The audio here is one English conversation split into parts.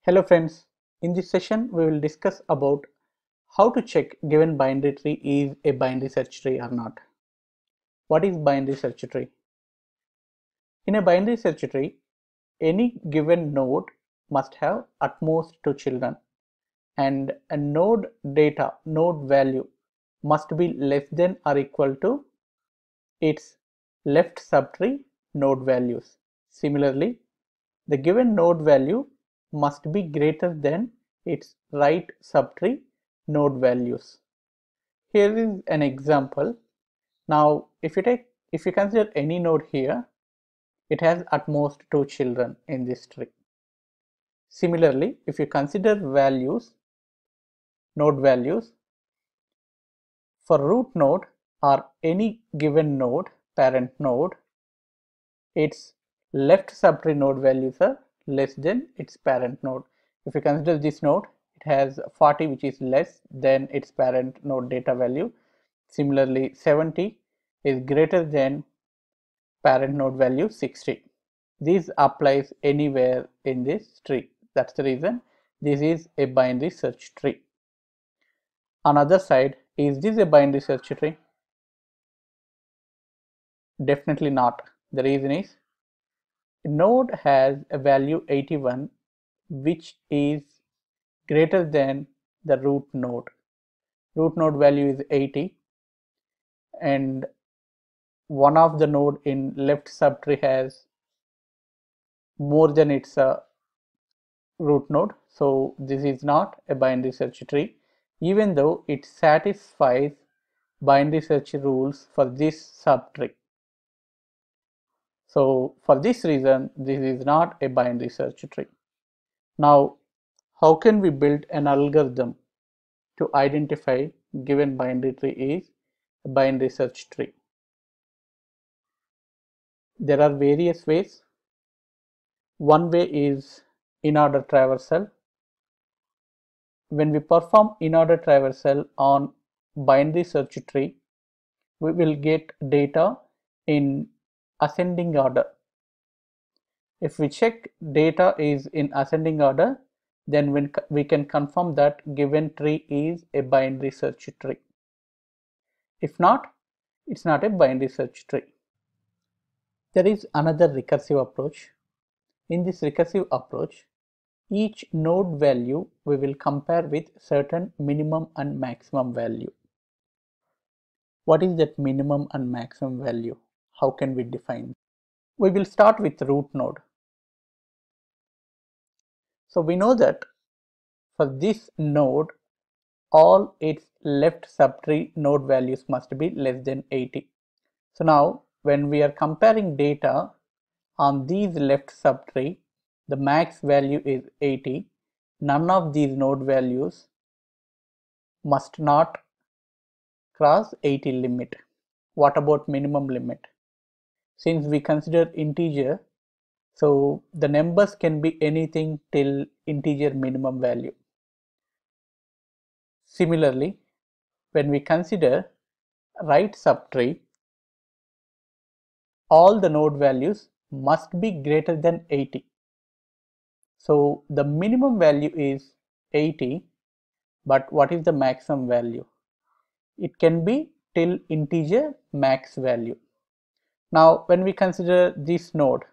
Hello friends, in this session we will discuss about how to check given binary tree is a binary search tree or not. What is binary search tree? In a binary search tree, any given node must have at most two children and a node data, node value must be less than or equal to its left subtree node values. Similarly, the given node value must be greater than its right subtree node values. Here is an example. Now, if you consider any node here, it has at most two children in this tree. Similarly, if you consider values, node values for root node or any given node, parent node, its left subtree node values are less than its parent node. If you consider this node, it has 40, which is less than its parent node data value. Similarly, 70 is greater than parent node value 60. This applies anywhere in this tree. That's the reason this is a binary search tree. On other side, is this a binary search tree? Definitely not. The reason is node has a value 81 which is greater than the root node. Root node value is 80 and one of the node in left subtree has more than its root node. So this is not a binary search tree even though it satisfies binary search rules for this subtree. So for this reason, this is not a binary search tree. Now, how can we build an algorithm to identify given binary tree is a binary search tree? There are various ways. One way is in-order traversal. When we perform in-order traversal on binary search tree, we will get data in ascending order. If we check data is in ascending order, then we can confirm that given tree is a binary search tree. If not, it's not a binary search tree. There is another recursive approach. In this recursive approach, each node value we will compare with certain minimum and maximum value. What is that minimum and maximum value? How can we define? We will start with root node. So we know that for this node, all its left subtree node values must be less than 80. So now when we are comparing data on these left subtree, the max value is 80. None of these node values must not cross 80 limit. What about minimum limit? Since we consider integer, so the numbers can be anything till integer minimum value. Similarly, when we consider right subtree, all the node values must be greater than 80. So the minimum value is 80, but what is the maximum value? It can be till integer max value. Now when we consider this node,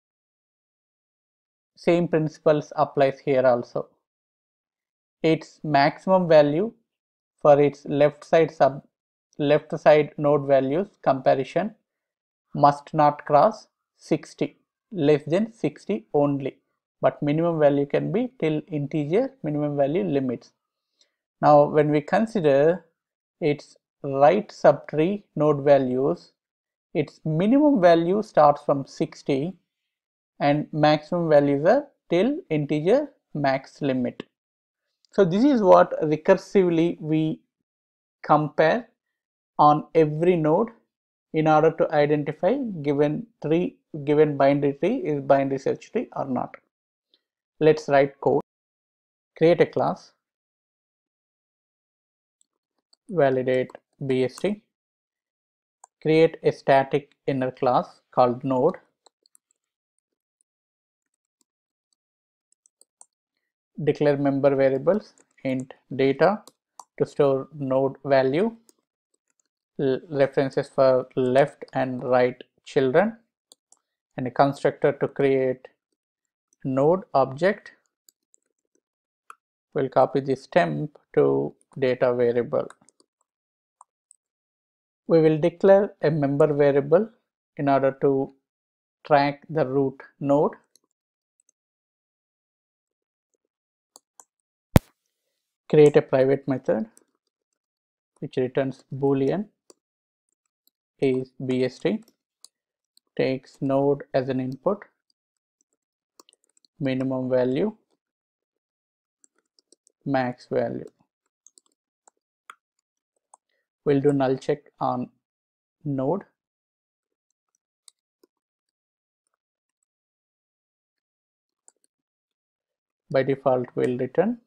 same principles applies here also. Its maximum value for its left side node values comparison must not cross 60, less than 60 only, but minimum value can be till integer minimum value limits. Now when we consider its right subtree node values, its minimum value starts from 60 and maximum values are till integer max limit. So this is what recursively we compare on every node in order to identify given binary tree is binary search tree or not. Let's write code. Create a class, validate BST, create a static inner class called node, declare member variables int data to store node value, references for left and right children, and a constructor to create node object. We'll copy this temp to data variable. We will declare a member variable in order to track the root node. Create a private method which returns boolean is bst, takes node as an input, minimum value, max value. We'll do null check on node. By default, we'll return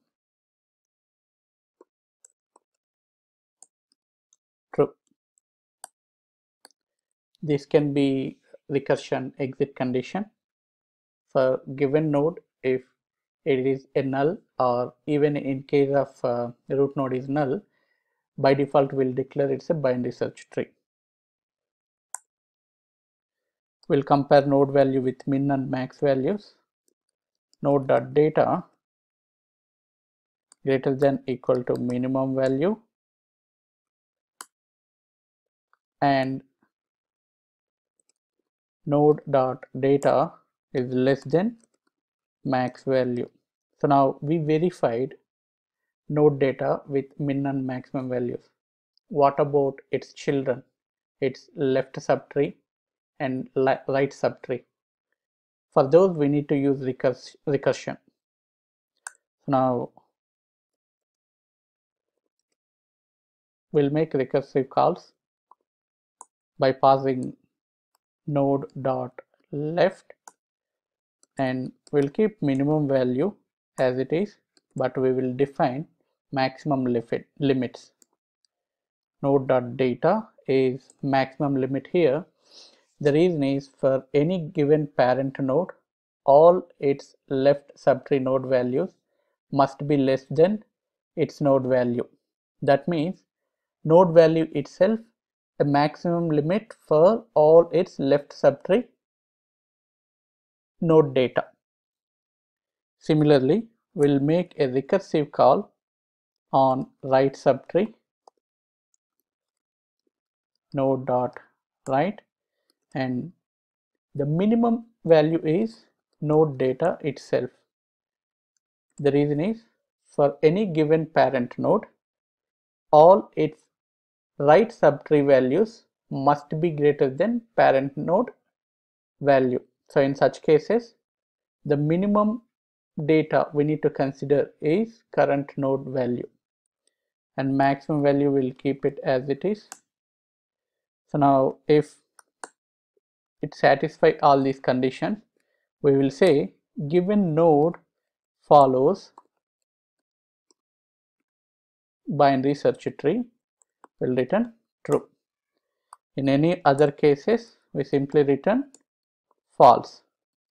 true. This can be recursion exit condition for given node if it is a null, or even in case of root node is null, by default we'll declare it's a binary search tree. We'll compare node value with min and max values. Node.data greater than equal to minimum value and node.data is less than max value. So now we verified node data with min and maximum values. What about its children, its left subtree and right subtree? For those we need to use recursion. Now we'll make recursive calls by passing node.left, and we'll keep minimum value as it is, but we will define maximum limits. Node.data is maximum limit here. The reason is for any given parent node, all its left subtree node values must be less than its node value. That means node value itself a maximum limit for all its left subtree node data. Similarly, we'll make a recursive call on right subtree node.right, and the minimum value is node data itself. The reason is for any given parent node, all its right subtree values must be greater than parent node value. So in such cases, the minimum data we need to consider is current node value, and maximum value will keep it as it is. So now if it satisfies all these conditions, we will say given node follows binary search tree, will return true. In any other cases, we simply return false.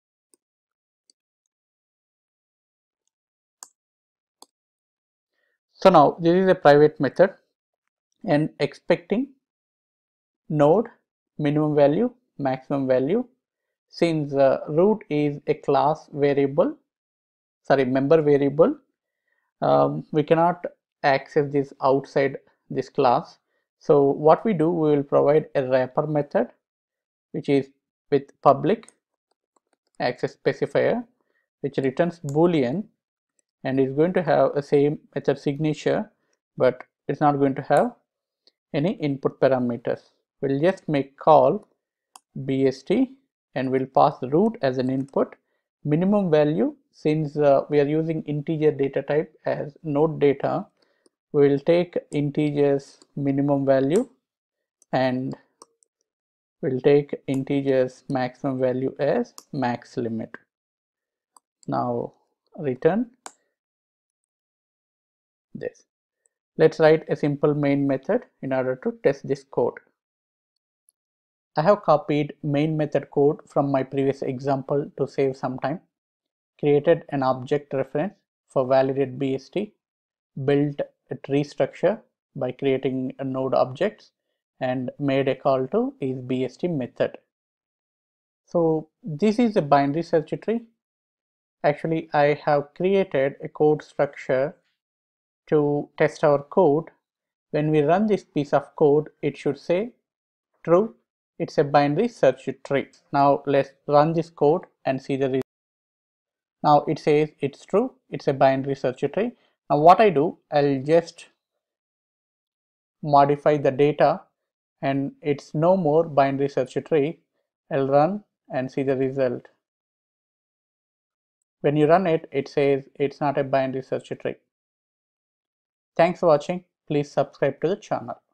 So now this is a private method and expecting node minimum value, maximum value. Since root is a class variable, member variable, we cannot access this outside this class. So what we do, we will provide a wrapper method which is with public access specifier, which returns boolean and is going to have a same method signature, but it's not going to have any input parameters. We'll just make call bst and we'll pass root as an input. Minimum value, since we are using integer data type as node data, we will take integers minimum value and we'll take integers maximum value as max limit. Now return this. Let's write a simple main method in order to test this code. I have copied main method code from my previous example to save some time. Created an object reference for validate BST, built a tree structure by creating a node objects, and made a call to is BST method. So this is a binary search tree. Actually, I have created a code structure to test our code. When we run this piece of code, it should say true. It's a binary search tree. Now let's run this code and see the result. Now it says it's true. It's a binary search tree. Now what I do, I'll just modify the data and it's no more binary search tree. I'll run and see the result. When you run it, it says it's not a binary search tree. Thanks for watching. Please subscribe to the channel.